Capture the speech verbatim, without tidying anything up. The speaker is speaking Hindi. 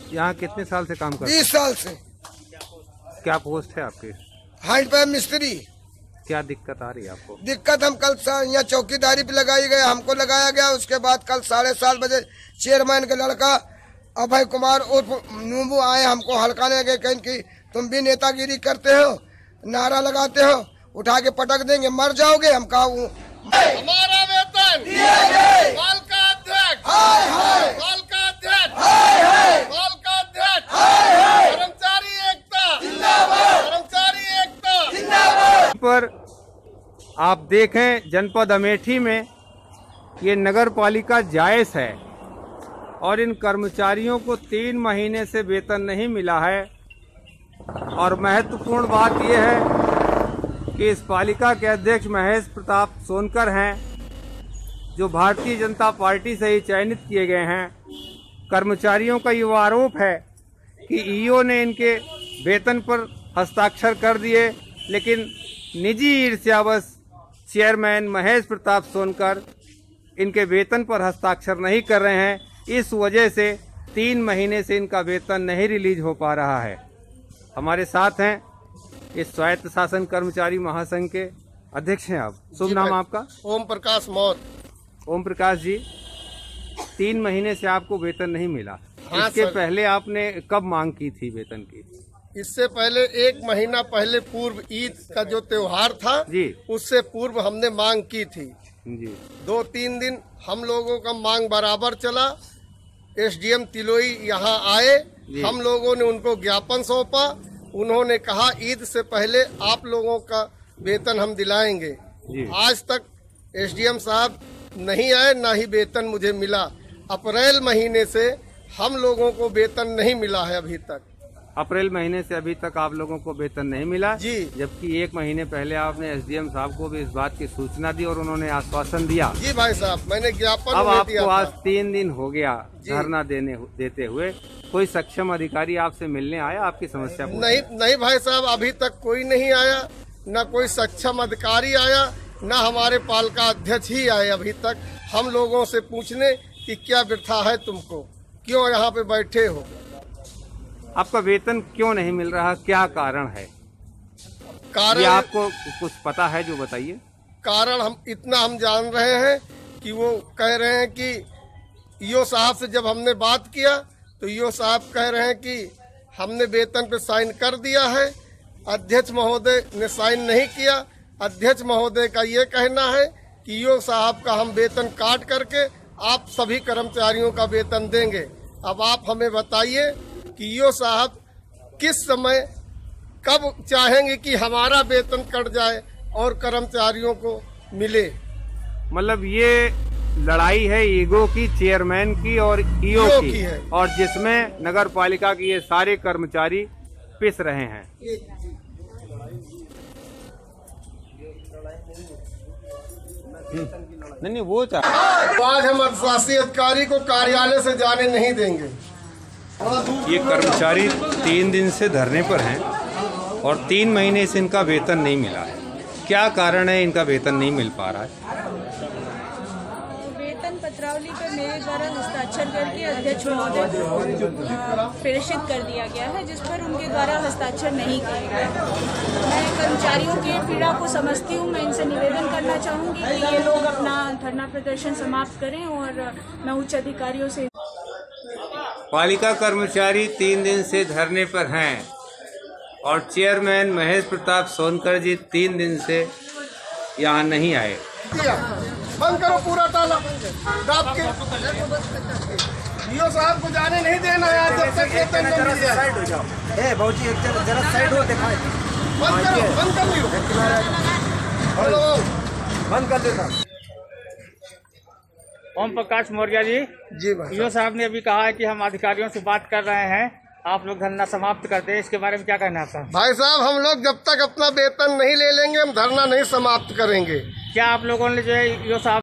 यहाँ कितने साल से काम करते हैं? बीस साल से। क्या पोस्ट है आपकी? हाइट पे मिस्त्री। क्या दिक्कत आ रही है आपको? दिक्कत हम कल यहाँ चौकीदारी पे लगाई गए, हमको लगाया गया। उसके बाद कल साढ़े सात बजे चेयरमैन का लड़का अभय कुमार उर्फ नूबू आए, हमको हल्काने गए, कहीं कि तुम भी नेतागिरी करते हो, नारा लगाते हो, उठा के पटक देंगे, मर जाओगे। हम कहा हमारा वेतन बाल का अध्यक्ष, बाल का अध्यक्ष, बाल का अध्यक्ष, कर्मचारी एकता, कर्मचारी एकता। पर आप देखें जनपद अमेठी में ये नगर पालिका जायज है और इन कर्मचारियों को तीन महीने से वेतन नहीं मिला है। और महत्वपूर्ण बात यह है कि इस पालिका के अध्यक्ष महेश प्रताप सोनकर हैं, जो भारतीय जनता पार्टी से ही चयनित किए गए हैं। कर्मचारियों का ये आरोप है कि ईओ ने इनके वेतन पर हस्ताक्षर कर दिए, लेकिन निजी ईर्ष्यावश चेयरमैन महेश प्रताप सोनकर इनके वेतन पर हस्ताक्षर नहीं कर रहे हैं। इस वजह से तीन महीने से इनका वेतन नहीं रिलीज हो पा रहा है। हमारे साथ हैं इस स्वायत्त शासन कर्मचारी महासंघ के अध्यक्ष हैं आप। शुभ नाम आपका? ओम प्रकाश मौर्य। ओम प्रकाश जी, तीन महीने से आपको वेतन नहीं मिला। हाँ इसके सर। पहले आपने कब मांग की थी वेतन की? इससे पहले एक महीना पहले पूर्व ईद का जो त्योहार था जी, उससे पूर्व हमने मांग की थी। जी दो तीन दिन हम लोगों का मांग बराबर चला। एसडीएम तिलोई यहाँ आए, हम लोगों ने उनको ज्ञापन सौंपा। उन्होंने कहा ईद से पहले आप लोगों का वेतन हम दिलाएंगे। आज तक एसडीएम साहब नहीं आए, ना ही वेतन मुझे मिला। अप्रैल महीने से हम लोगों को वेतन नहीं मिला है अभी तक। अप्रैल महीने से अभी तक आप लोगों को वेतन नहीं मिला जी, जबकि एक महीने पहले आपने एसडीएम साहब को भी इस बात की सूचना दी और उन्होंने आश्वासन दिया। जी भाई साहब, मैंने ज्ञापन अब उन्हें दिया आपको था। आज तीन दिन हो गया धरना देने देते हुए, कोई सक्षम अधिकारी आपसे मिलने आया, आपकी समस्या पूछी? नहीं नहीं भाई साहब, अभी तक कोई नहीं आया, न कोई सक्षम अधिकारी आया, न हमारे पालिका अध्यक्ष ही आए अभी तक हम लोगों से पूछने कि क्या वृथा है तुमको, क्यों यहाँ पे बैठे हो। आपका वेतन क्यों नहीं मिल रहा, क्या कारण है? कारण ये आपको कुछ पता है जो बताइए। कारण हम इतना हम जान रहे हैं कि वो कह रहे हैं कि ईओ साहब से जब हमने बात किया तो ईओ साहब कह रहे हैं कि हमने वेतन पे साइन कर दिया है, अध्यक्ष महोदय ने साइन नहीं किया। अध्यक्ष महोदय का ये कहना है कि ईओ साहब का हम वेतन काट करके आप सभी कर्मचारियों का वेतन देंगे। अब आप हमें बताइए कि ईओ साहब किस समय कब चाहेंगे कि हमारा वेतन कट जाए और कर्मचारियों को मिले। मतलब ये लड़ाई है ईगो की, चेयरमैन की और ईओ की, की है। और जिसमें नगर पालिका के ये सारे कर्मचारी पिस रहे हैं। नहीं नहीं वो चाह तो आज हम शासी अधिकारी को कार्यालय से जाने नहीं देंगे। ये कर्मचारी तीन दिन से धरने पर हैं और तीन महीने से इनका वेतन नहीं मिला है। क्या कारण है इनका वेतन नहीं मिल पा रहा है? वेतन पत्रावली पर मेरे द्वारा हस्ताक्षर करके अध्यक्ष महोदय को प्रेषित कर दिया गया है, जिस पर उनके द्वारा हस्ताक्षर नहीं किए गए। मैं कर्मचारियों की पीड़ा को समझती हूँ। मैं इनसे निवेदन करना चाहूँगी कि ये लोग अपना धरना प्रदर्शन समाप्त करें और मैं उच्च अधिकारियों से। पालिका कर्मचारी तीन दिन से धरने पर हैं और चेयरमैन महेश प्रताप सोनकर जी तीन दिन से यहाँ नहीं आए। बंद करो पूरा ताला दाब के। ईओ साहब को जाने नहीं देना है जब तक वेतन नहीं मिल जाए। ए भौजी एक जरा जरा साइड हो, दिखाए बंद करो, बंद कर लियो। हेलो, बंद कर देता। ओम प्रकाश मौर्य जी। जी भाई ईओ साहब ने अभी कहा है कि हम अधिकारियों से बात कर रहे हैं, आप लोग धरना समाप्त कर दें। इसके बारे में क्या कहना है? भाई साहब, हम लोग जब तक अपना वेतन नहीं ले लेंगे हम धरना नहीं समाप्त करेंगे। क्या आप लोगों ने जो है ईओ साहब